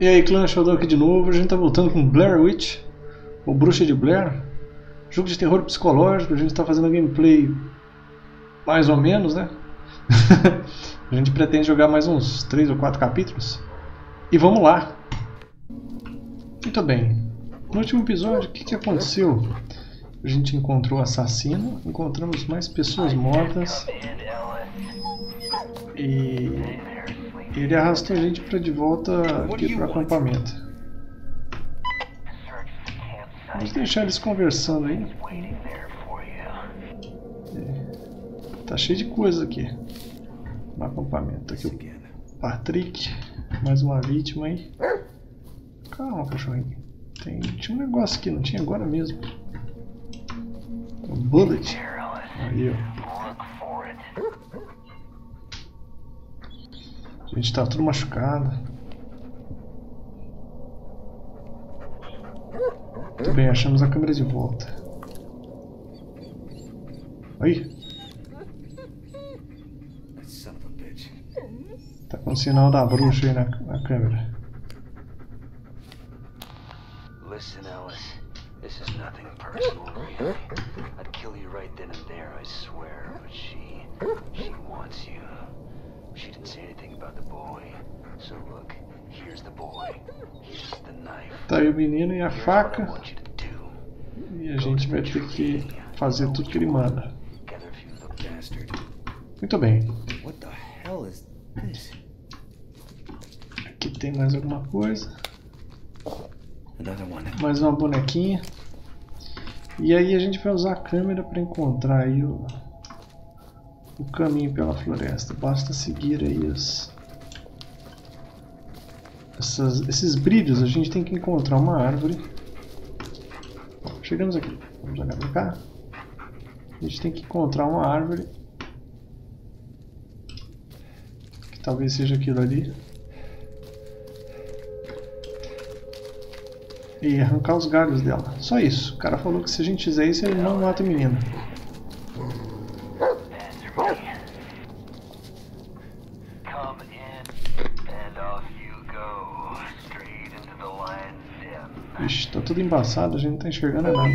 E aí, clã, Sheldon aqui de novo. A gente tá voltando com Blair Witch, ou Bruxa de Blair. Jogo de terror psicológico. A gente tá fazendo gameplay mais ou menos, né? A gente pretende jogar mais uns 3 ou 4 capítulos. E vamos lá. Muito bem. No último episódio, o que aconteceu? A gente encontrou o assassino, encontramos mais pessoas mortas. E ele arrastou a gente para de volta aqui para o acampamento. Vamos deixar eles conversando aí. Tá cheio de coisa aqui no acampamento. Aqui o Patrick, mais uma vítima aí. Calma, cachorrinho. Tinha um negócio aqui, não tinha agora mesmo. Um bullet. Aí, ó. A gente tá tudo machucado. Muito bem, achamos a câmera de volta. Aí. Tá com o sinal da bruxa aí na câmera. Listen, Alice. This is nothing personal, really. I'd kill you right then and there, I swear. But she wants you. She didn't say anything about the boy. So look, here's the boy. Here's the knife. Tá aí o menino e a faca. E a gente vai ter que fazer tudo que ele manda. Muito bem. Aqui tem mais alguma coisa. Mais uma bonequinha. E aí a gente vai usar a câmera para encontrar aí o caminho pela floresta. Basta seguir aí esses brilhos. A gente tem que encontrar uma árvore. Chegamos aqui. Vamos olhar para cá. A gente tem que encontrar uma árvore. Que talvez seja aquilo ali. E arrancar os galhos dela. Só isso. O cara falou que se a gente fizer isso, ele não mata o menino. Ixi, tá tudo embaçado, a gente não tá enxergando nada.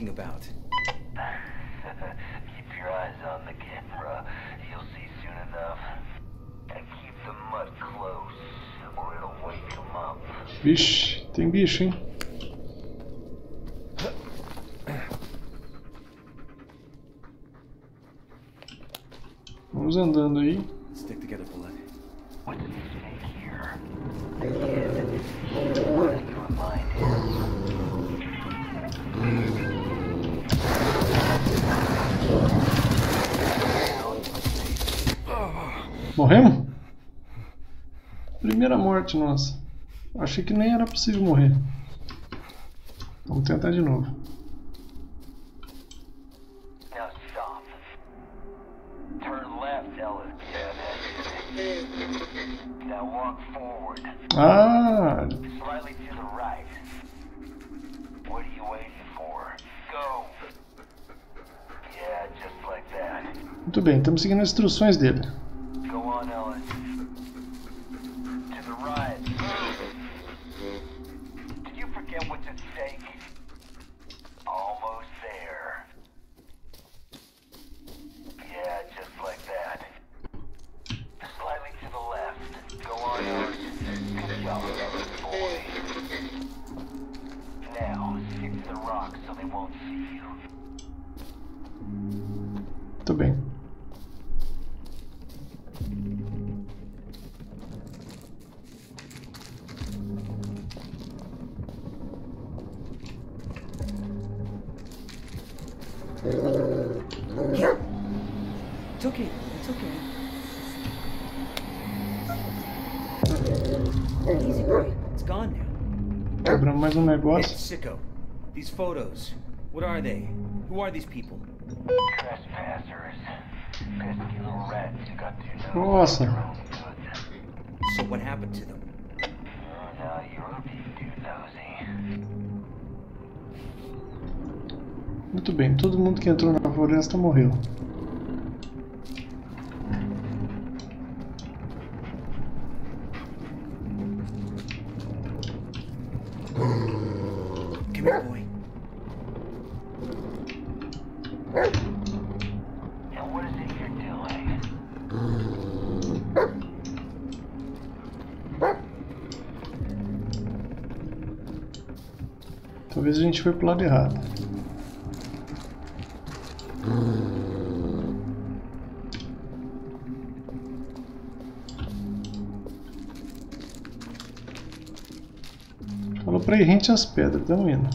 Vixe, tem bicho, hein? Vamos andando aí. Morremos? Primeira morte nossa. Achei que nem era possível morrer. Vamos tentar de novo. Ah! Muito bem, estamos seguindo as instruções dele. Muito bem. It's okay. It's okay. Easy, boy. It's gone now. Quebramos mais um negócio. Sicko. These photos. What are they? Who are these people? Trespassers. Pesky little rats who got to know Nossa. their own goods. So what happened to them? Now you're being too nosy. Muito bem, todo mundo que entrou na floresta morreu. Come here, boy. Now what is it you're doing? Talvez a gente foi pro lado errado. Falou pra ir rente às pedras, estamos indo.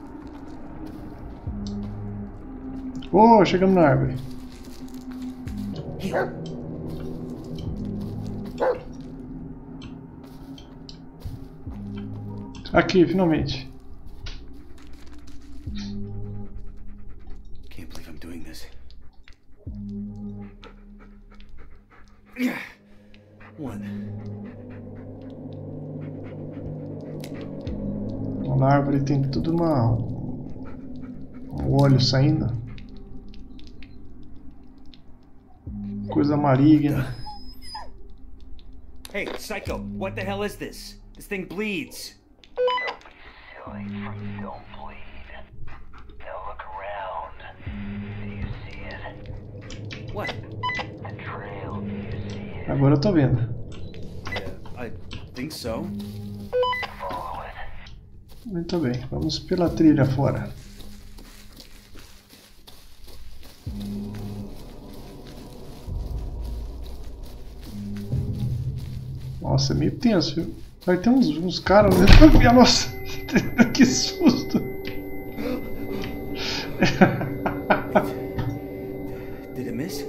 Oh, chegamos na árvore. Aqui, finalmente. Can't believe I'm doing this. One. Na árvore tem tudo um óleo saindo. Coisa maligna. Hey, Psycho, what the hell is this? This thing bleeds. Don't be silly. Freaks don't bleed. Now look around. Do you see it? What? The trail. Do you see it? Agora eu tô vendo. I think so. Follow it. Muito bem, vamos pela trilha fora. Nossa, é meio tenso, viu? Vai ter uns caras... Minha nossa! Que susto! Did it miss?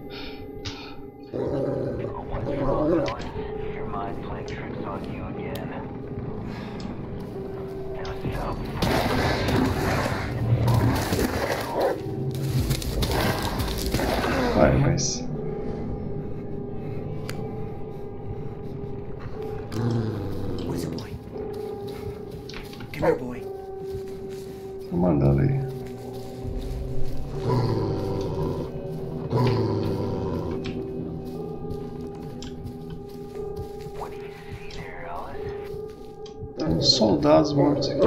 What's wrong, Ellis? Your mind playing tricks on you again. Now stop. Vai, mas... What is it, boy? Come here, boy. Tô mandando aí. What do you see there, Ellis? Tem uns soldados mortos aqui.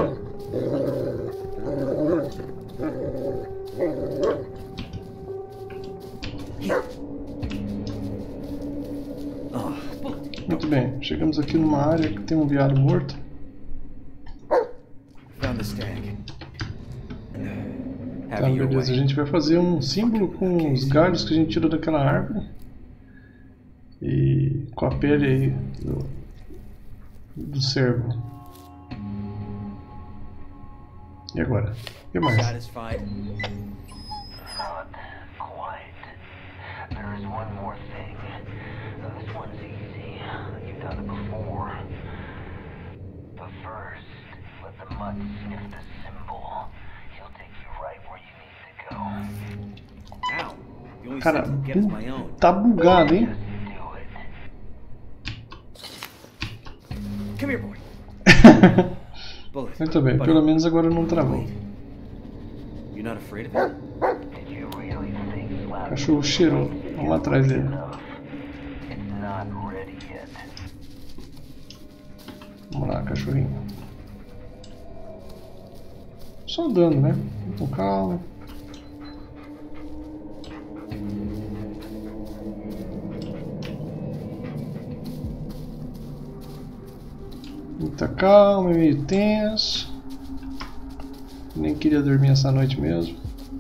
Oh, Muito bem, chegamos aqui numa área que tem um veado morto. found the stag. Tá, Have it your beleza, a way. gente vai fazer um símbolo com os galhos que a gente tirou daquela árvore. E com a pele aí do cervo. E agora? O que mais? Satisfied? Not quite. There is one more thing. This one's easy. You've done it before. But first, let the mud sniff the symbol. He'll take you right where you need to go. Ow. The only Cara, sense I'll get is my own. tá bugado, hein? Just do it. Come here, boy. Bullet. Muito bem, But- pelo menos agora não travou. Wait. You're not afraid of it? Did you really think slapping Cachorro cheirou. Vamos atrás dele. enough? It's not ready yet. Vamos lá, cachorrinho. Só andando, né? Com calma. Muita calma, meio tenso. Nem queria dormir essa noite mesmo.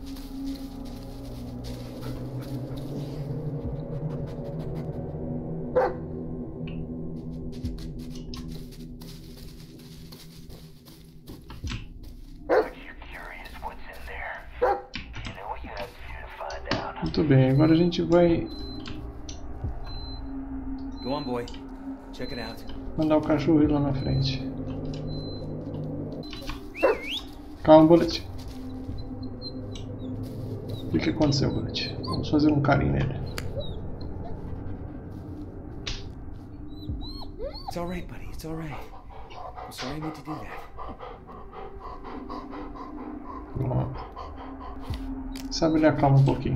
But you're curious what's in there. You know what you have to do to find out. Muito bem, agora a gente vai Go on, boy. Check it out. mandar o cachorro ir lá na frente. Calma, Bullet. O que aconteceu, Bullet? Vamos fazer um carinho nele. It's all right, buddy. It's all right. I'm sorry I made you do that. Vamos lá. Sabe, ele acalma um pouquinho.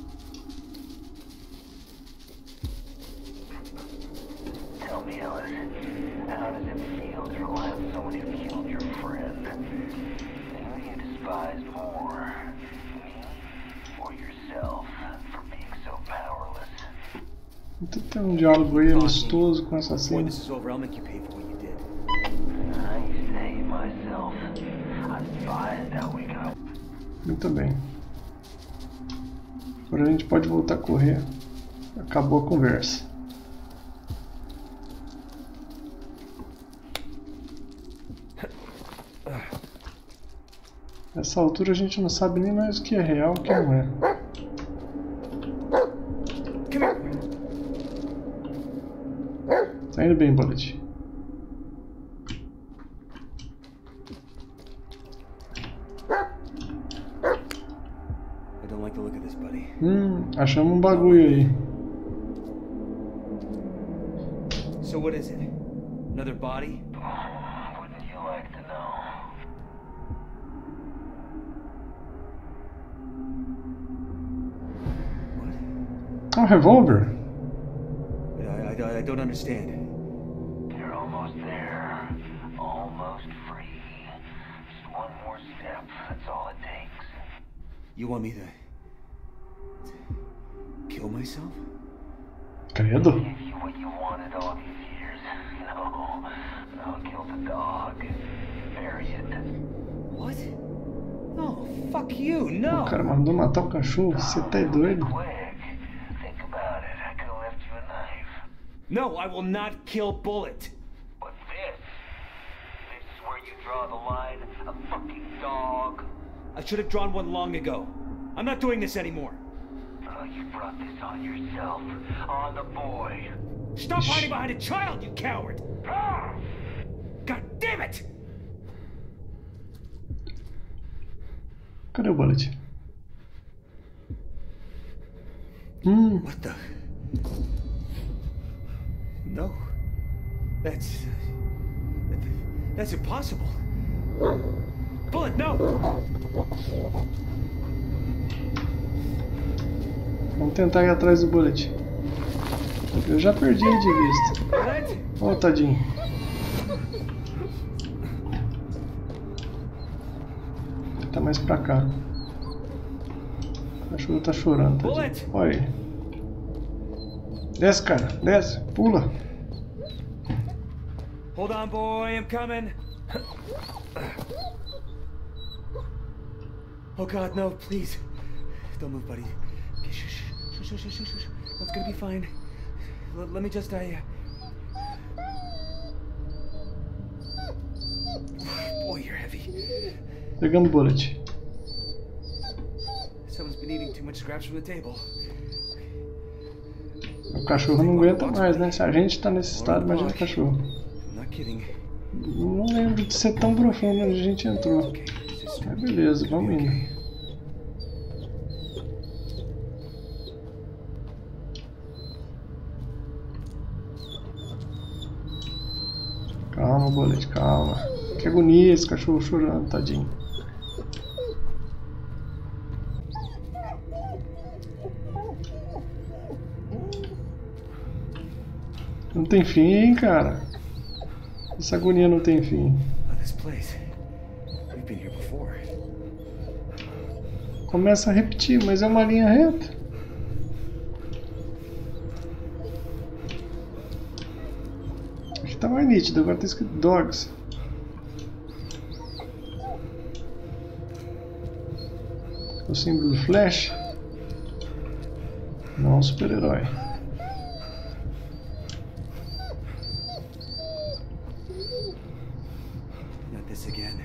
Tell me, Ellis, advise more? Me or yourself for being so powerless? Então tem um diálogo aí amistoso com o Before assassino. this is over, I'll make you pay for what you did. I say myself. Advise that we can. Muito bem. Agora a gente pode voltar a correr. Acabou a conversa. Nessa altura a gente não sabe nem mais o que é real e o que não é. Come here. Tá indo bem, Bullet. I don't like the look of this, buddy. Achamos um bagulho aí. So what is it? Another body? Wouldn't you like to know? What? Um revólver? I don't understand. You're almost there. Almost free. Just one more step. That's all it takes. You want me to kill myself? Credo. Give you what you wanted all these years. No, kill the dog. Bury it. What? No, fuck you, O no! cara mandou matar o cachorro. Você tá doido? Quick. Think about it. I could have left you a knife. No, I will not kill Bullet! But this is where you draw the line. A fucking dog. I should have drawn one long ago. I'm not doing this anymore. You brought this on yourself. On the boy. Stop hiding behind a child, you coward! God damn it! Cadê o Bullet? What the? No. That's impossible. Bullet, no! Vamos tentar ir atrás do Bullet. Eu já perdi ele de vista. Bullet? Ó, tadinho. Ele tá mais pra cá. O cachorro tá chorando, tadinho. Bullet! Olha ele. Desce, cara. Desce. Pula. Hold on, boy, I'm coming. Oh God, no, please. Don't move, buddy. Okay, shush, shush, shush, shush, shush. It's gonna be fine. Let me just, Boy, you're heavy. Pegamos o Bullet. Someone's been eating too much scraps from the table. O cachorro não aguenta mais, né? Se a gente tá nesse estado, imagina o cachorro. I'm not kidding. Não lembro de ser tão profundo onde a gente entrou. Okay, just Mas beleza, vamos indo. okay. Calma, Bullet, calma. Que agonia esse cachorro chorando, tadinho. Não tem fim, cara. Essa agonia não tem fim. Oh, this place. We've been here before. Começa a repetir, mas é uma linha reta. Aqui tá mais nítido, agora tá escrito Dogs. O símbolo do Flash. Não super-herói. Not this again.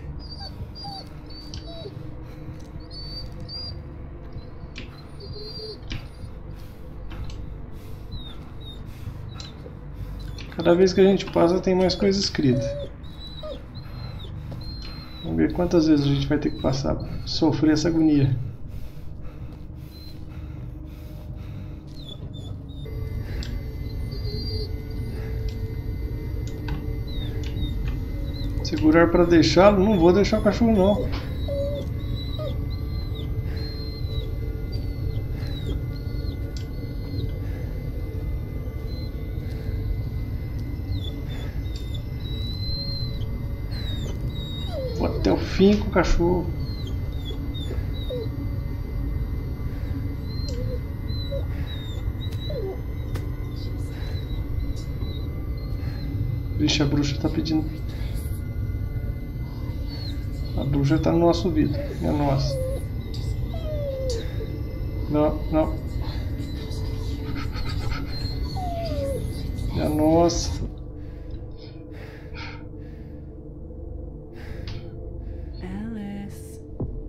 Cada vez que a gente passa tem mais coisa escrita. Vamos ver quantas vezes a gente vai ter que passar para sofrer essa agonia. Segurar para deixá-lo? Não vou deixar o cachorro não. Vou até o fim com o cachorro. Vixe, a bruxa tá pedindo. A bruxa tá no nosso ouvido. É nossa. Não, não. É nossa. Alice.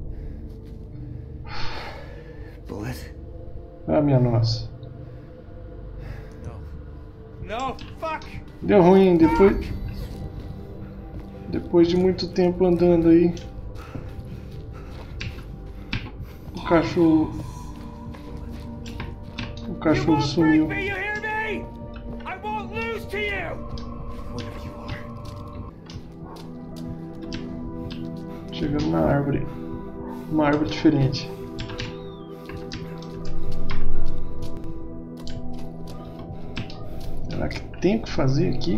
Bullet. Ah, minha nossa. No, fuck! Deu ruim depois de muito tempo andando aí. O cachorro sumiu. Chegando na árvore. Uma árvore diferente. Será que tem o que fazer aqui?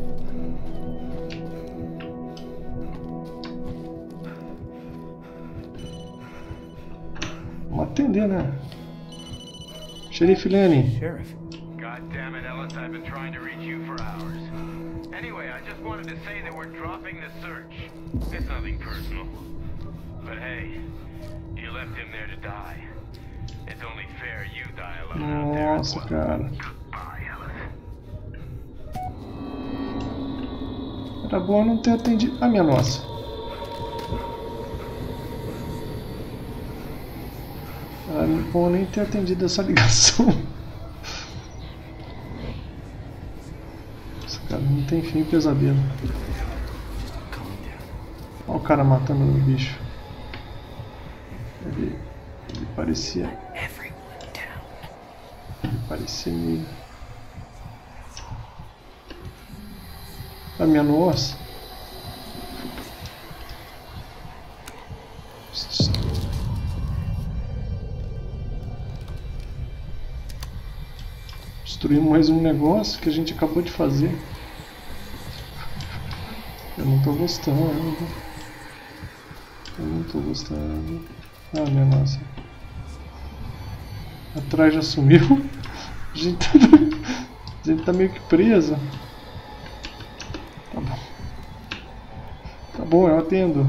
Vamos atender, né? Xerife Lenny. Sheriff. God damn it, Ellis, I've been trying to reach you for hours. Anyway, I just wanted to say that we're dropping the search. It's nothing personal. But hey, you left him there to die. It's only fair you die alone out there as Nossa, well. cara. Goodbye, Ellis. Era bom não ter atendido. Ah, minha nossa. Era bom nem ter atendido essa ligação. Esse cara não tem fim, pesadelo. Olha o cara matando o bicho. Ele parecia. Ele parecia meio. A minha nossa. Destruímos mais um negócio que a gente acabou de fazer. Eu não tô gostando. Eu não tô gostando. Ah, minha nossa. Atrás já sumiu. A gente tá meio que presa. Tá bom. Tá bom, eu atendo.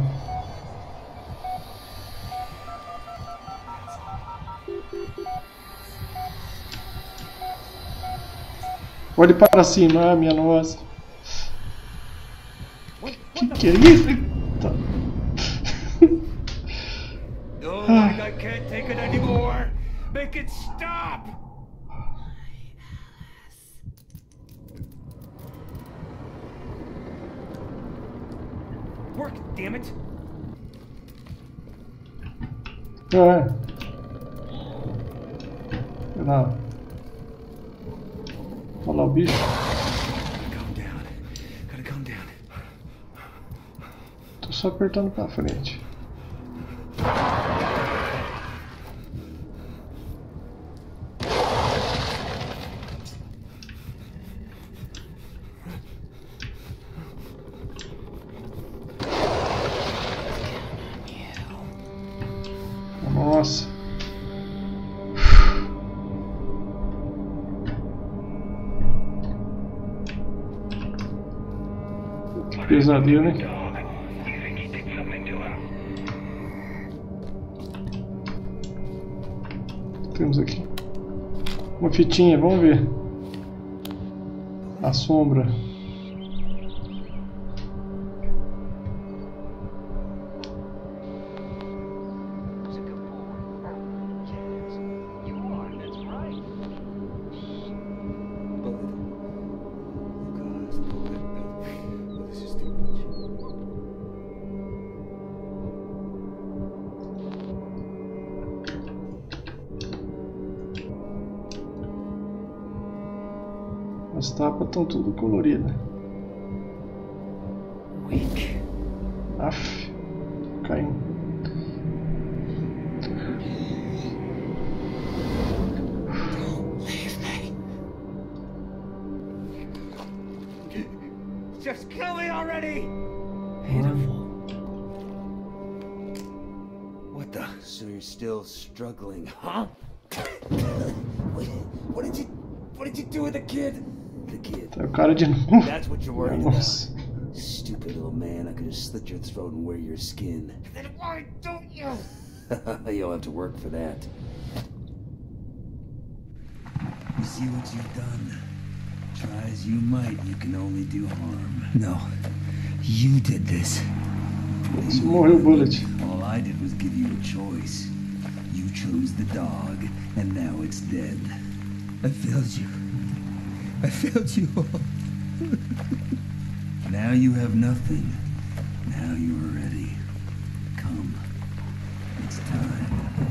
Olhe para cima, ah, minha nossa. Que é isso? Eita. Oh, I can't take it anymore. Make it stop. Work, damn it. É. Não. Olha lá o bicho. Calm down. Gotta calm down. Tô só apertando pra frente. Nossa. Que pesadelo, né? Temos aqui uma fitinha, vamos ver. A sombra. As tapas estão tudo coloridas. Weak. Aff, caindo. Just kill me already. What the? So you're still struggling, huh? What did you do with the kid? The kid. Tá o cara de novo. That's what you're worried about. Nossa. Stupid little man, I could have slit your throat and wear your skin. Then why don't you? You'll have to work for that. You see what you've done? Try as you might, you can only do harm. No. You did this. Você morreu, Bullet. All I did was give you a choice. You chose the dog, and now it's dead. I failed you. I failed you all. Now you have nothing. Now you are ready. Come. It's time.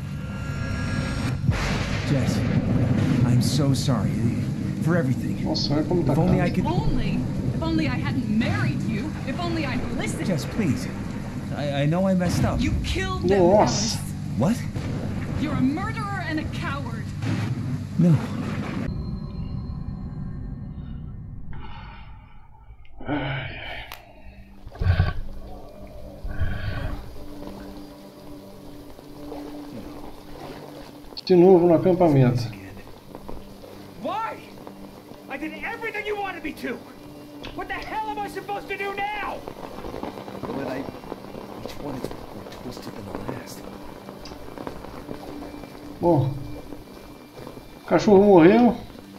Jess, I'm so sorry for everything. Nossa, olha como tá If only I casa. could... If only I hadn't married you. If only I'd listened. Jess, please. I know I messed up. You killed them, Nossa. Alice. What? You're a murderer and a coward. No. De novo no acampamento. Why? I did everything you wanted me to. What the hell am I supposed to do now? But each one is more twisted than the last. Bom, o cachorro morreu.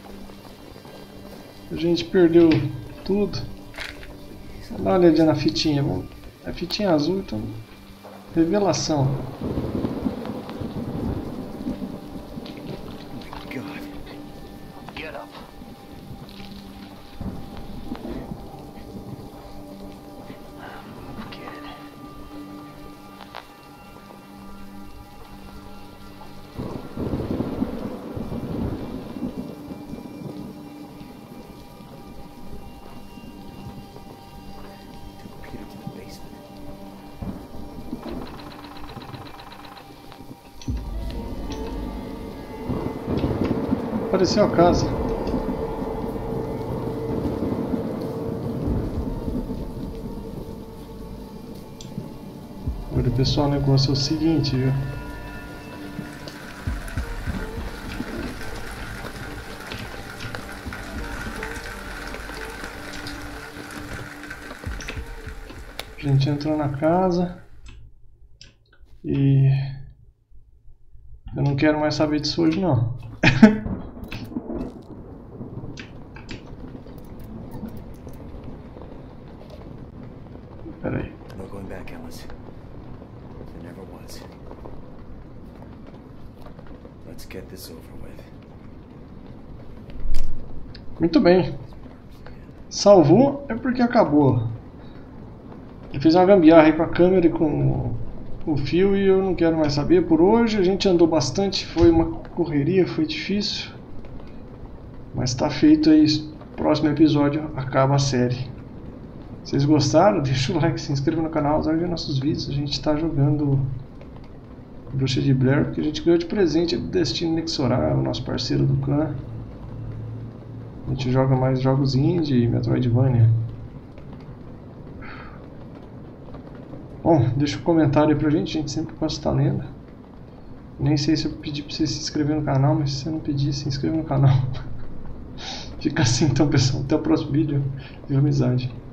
A gente perdeu tudo. Vamos dar uma olhadinha na fitinha. A fitinha azul, então. Revelação. God. Get up. Move, kid. Took Peter to the basement. Apareceu a casa. Olha, pessoal, o negócio é o seguinte, viu? A gente entrou na casa e eu não quero mais saber disso hoje, não. Peraí. No going back, Alice. There never was. Let's get this over with. Muito bem. Salvou é porque acabou. Eu fiz uma gambiarra aí com a câmera e com o fio e eu não quero mais saber. Por hoje a gente andou bastante, foi uma correria, foi difícil. Mas tá feito aí. Próximo episódio acaba a série. Vocês gostaram? Deixa o like, se inscreva no canal, veja nossos vídeos. A gente está jogando Bruxa de Blair, que a gente ganhou de presente do Destino Inexorável, nosso parceiro do clã. A gente joga mais jogos indie e Metroidvania. Bom, deixa um comentário aí pra gente sempre gosta de estar lendo. Nem sei se eu pedi pra você se inscrever no canal, mas se você não pedir, se inscreva no canal. Fica assim então, pessoal. Até o próximo vídeo. Viva amizade.